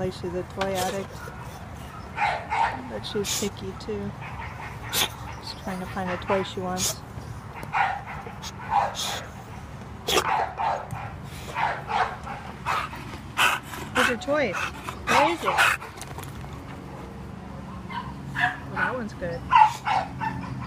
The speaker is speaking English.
like she's a toy addict. But she's picky too. Just trying to find a toy she wants. Where's your toy? Where is it? Oh, that one's good.